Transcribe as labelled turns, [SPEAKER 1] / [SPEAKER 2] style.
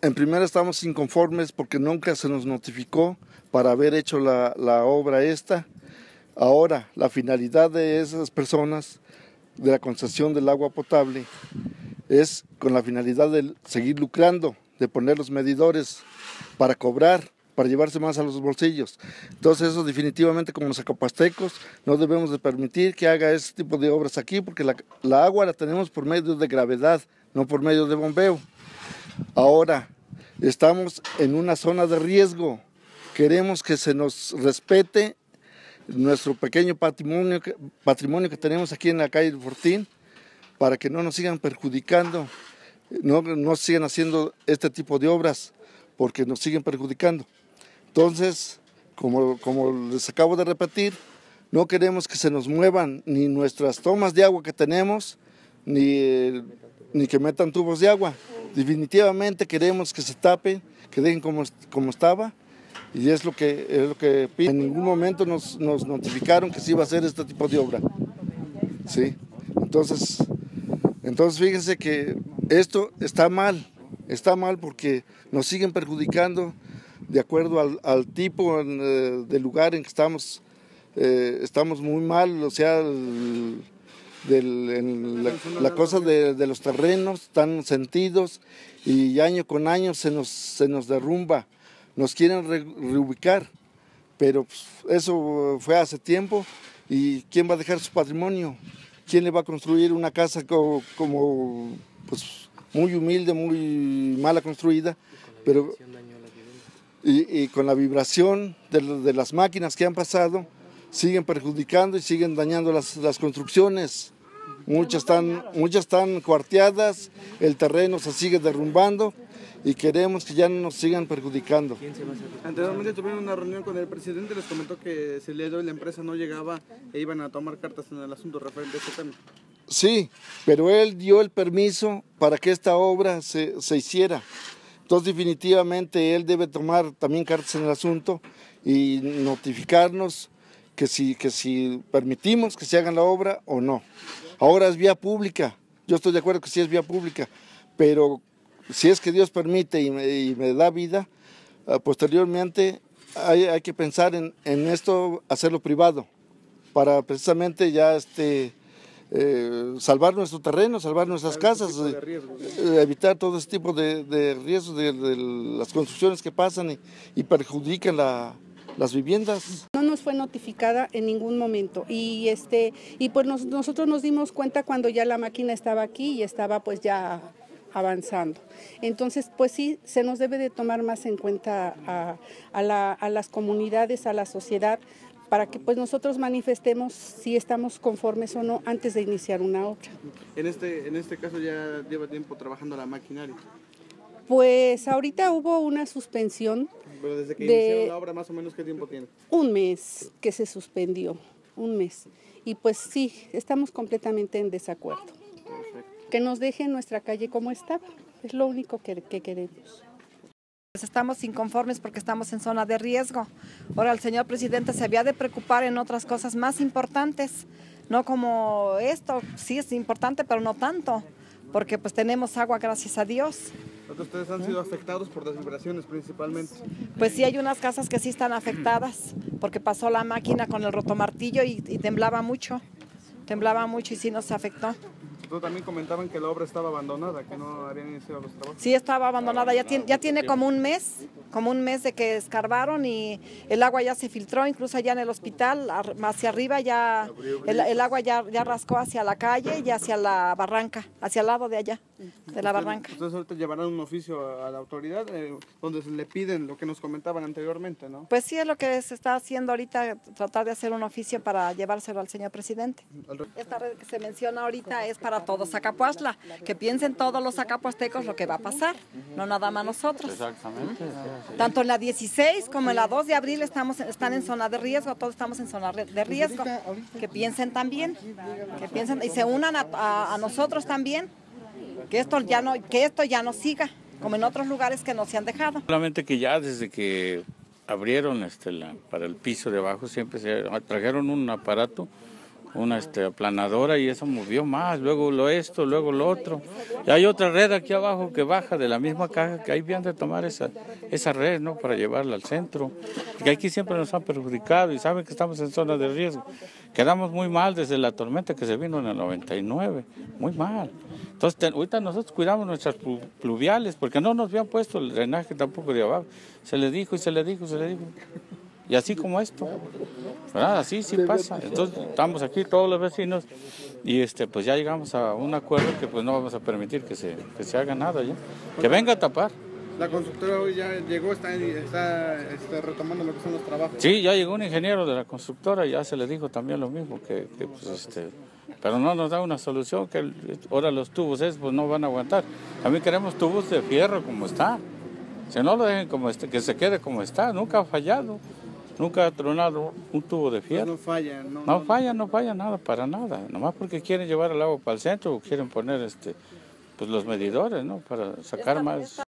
[SPEAKER 1] En primera estamos inconformes porque nunca se nos notificó para haber hecho la obra esta. Ahora, la finalidad de esas personas de la concesión del agua potable es con la finalidad de seguir lucrando, de poner los medidores para cobrar, para llevarse más a los bolsillos. Entonces eso definitivamente, como los zacapastecos, no debemos de permitir que haga ese tipo de obras aquí, porque la agua la tenemos por medio de gravedad, no por medio de bombeo. Ahora, estamos en una zona de riesgo, queremos que se nos respete nuestro pequeño patrimonio que tenemos aquí en la calle del Fortín, para que no nos sigan perjudicando, no sigan haciendo este tipo de obras, porque nos siguen perjudicando. Entonces, como les acabo de repetir, no queremos que se nos muevan ni nuestras tomas de agua que tenemos, ni que metan tubos de agua. Definitivamente queremos que se tapen, que dejen como estaba, y es lo que piden. En ningún momento nos notificaron que se iba a hacer este tipo de obra. Sí. Entonces fíjense que esto está mal porque nos siguen perjudicando de acuerdo al tipo de lugar en que estamos. Estamos muy mal, o sea, la cosa de los terrenos están sentidos y año con año se nos derrumba. Nos quieren reubicar, pero pues, eso fue hace tiempo. ¿Y quién va a dejar su patrimonio? ¿Quién le va a construir una casa como pues, muy humilde, muy mala construida? Pero, y con la vibración de las máquinas que han pasado, siguen perjudicando y siguen dañando las construcciones. Muchas están cuarteadas, el terreno se sigue derrumbando y queremos que ya no nos sigan perjudicando.
[SPEAKER 2] Anteriormente tuvieron una reunión con el presidente, les comentó que si le doy la empresa no llegaba e iban a tomar cartas en el asunto referente a este tema.
[SPEAKER 1] Sí, pero él dio el permiso para que esta obra se hiciera. Entonces definitivamente él debe tomar también cartas en el asunto y notificarnos que si permitimos que se haga la obra o no. Ahora es vía pública, yo estoy de acuerdo que sí es vía pública, pero si es que Dios permite y me da vida, posteriormente hay que pensar en esto, hacerlo privado, para precisamente ya salvar nuestro terreno, salvar nuestras casas, evitar todo ese tipo de riesgos de las construcciones que pasan y perjudican las viviendas.
[SPEAKER 3] No nos fue notificada en ningún momento y pues nosotros nos dimos cuenta cuando ya la máquina estaba aquí y estaba pues ya avanzando. Entonces, pues sí, se nos debe de tomar más en cuenta a las comunidades, a la sociedad, para que pues nosotros manifestemos si estamos conformes o no antes de iniciar una obra.
[SPEAKER 2] En este caso ya lleva tiempo trabajando la maquinaria.
[SPEAKER 3] Pues ahorita hubo una suspensión.
[SPEAKER 2] Pero desde que iniciaron la obra, más o menos, ¿qué tiempo tiene?
[SPEAKER 3] Un mes que se suspendió, un mes. Y pues sí, estamos completamente en desacuerdo. Perfecto. Que nos dejen nuestra calle como estaba, es lo único que queremos.
[SPEAKER 4] Pues estamos inconformes porque estamos en zona de riesgo. Ahora el señor presidente se había de preocupar en otras cosas más importantes, no como esto, sí es importante, pero no tanto, porque pues tenemos agua, gracias a Dios.
[SPEAKER 2] ¿Ustedes han sido afectados por las vibraciones principalmente?
[SPEAKER 4] Pues sí, hay unas casas que sí están afectadas, porque pasó la máquina con el rotomartillo y temblaba mucho y sí nos afectó.
[SPEAKER 2] Entonces también comentaban que la obra estaba abandonada, que no habían iniciado los trabajos.
[SPEAKER 4] Sí, estaba abandonada, ya tiene como un mes de que escarbaron y el agua ya se filtró, incluso allá en el hospital, hacia arriba ya el agua ya rascó hacia la calle y hacia la barranca, hacia el lado de allá, de la barranca.
[SPEAKER 2] Ustedes ahorita llevarán un oficio a la autoridad donde se le piden lo que nos comentaban anteriormente, ¿no?
[SPEAKER 4] Pues sí, es lo que se está haciendo ahorita, tratar de hacer un oficio para llevárselo al señor presidente. Esta red que se menciona ahorita es para todos Zacapuaxtla, que piensen todos los zacapuastecos lo que va a pasar, no nada más nosotros.
[SPEAKER 5] Exactamente.
[SPEAKER 4] Tanto en la 16 como en la 2 de abril están en zona de riesgo, todos estamos en zona de riesgo. Que piensen también, y se unan a nosotros también, que esto ya no siga, como en otros lugares que no se han dejado.
[SPEAKER 5] Solamente que ya desde que abrieron para el piso de abajo siempre se trajeron un aparato una aplanadora y eso movió más, luego esto, luego lo otro. Y hay otra red aquí abajo que baja de la misma caja, que ahí vienen de tomar esa red, ¿no? Para llevarla al centro. Porque aquí siempre nos han perjudicado y saben que estamos en zona de riesgo. Quedamos muy mal desde la tormenta que se vino en el 99, muy mal. Entonces, ahorita nosotros cuidamos nuestras pluviales, porque no nos habían puesto el drenaje tampoco de abajo. Se le dijo y se le dijo y se le dijo. Y así como esto, ¿verdad? Así sí pasa. Entonces estamos aquí todos los vecinos y pues ya llegamos a un acuerdo que pues no vamos a permitir que se haga nada ya. Que venga a tapar.
[SPEAKER 2] La constructora hoy ya llegó, está retomando lo que son los trabajos.
[SPEAKER 5] Sí, ya llegó un ingeniero de la constructora y ya se le dijo también lo mismo, que pues pero no nos da una solución, que ahora los tubos pues no van a aguantar. También queremos tubos de fierro como está. Si no lo dejen como que se quede como está, nunca ha fallado. Nunca ha tronado un tubo de fierro.
[SPEAKER 2] Pues no falla,
[SPEAKER 5] No falla nada, para nada. Nomás porque quieren llevar el agua para el centro o quieren poner pues los medidores, ¿no? Para sacar más.